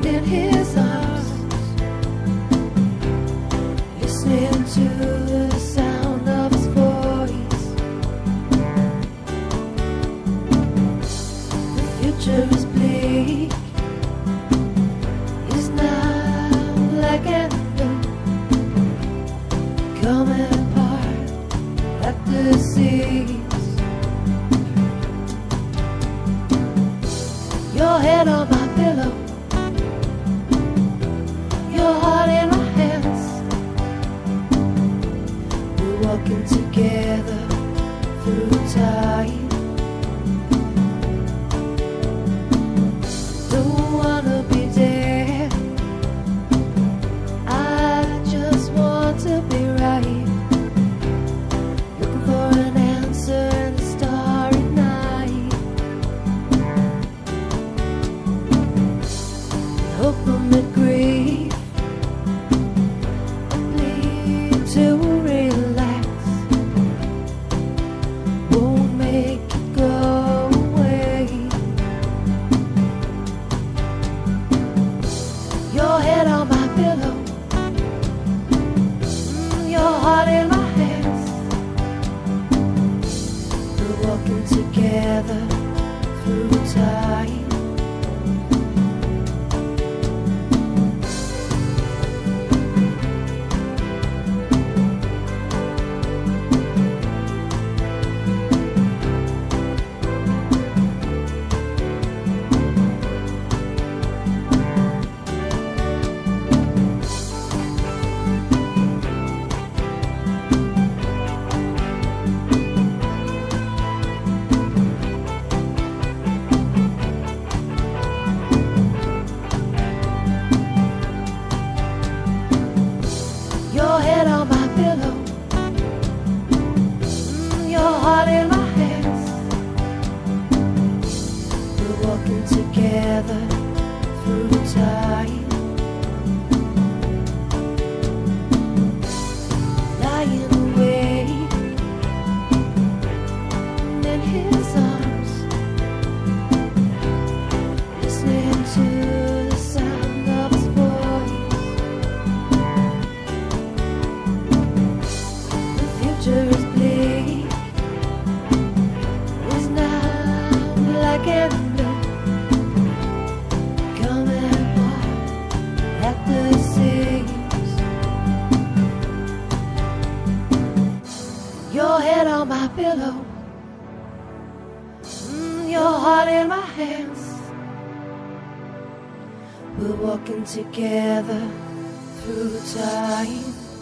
in his arms, listening to the sound of his voice. The future is bleak, is now black and blue, coming apart at the seams. Your head on my pillow, your heart in my hands. We're walking together through time. Don't wanna be dead, I just want to be right. Looking for an answer in the starry night. Hope amid grief, I need to relax. Won't make it go away. Your head on my pillow, your heart in my hands. We're walking together through time. Your head on my pillow, your heart in my hands. We're walking together through time. Lying awake in his arms, listening to the sound of his voice. The future is bleak, is now black and blue, coming apart at the seams. Your head on my pillow, your heart in my hands. We're walking together through time.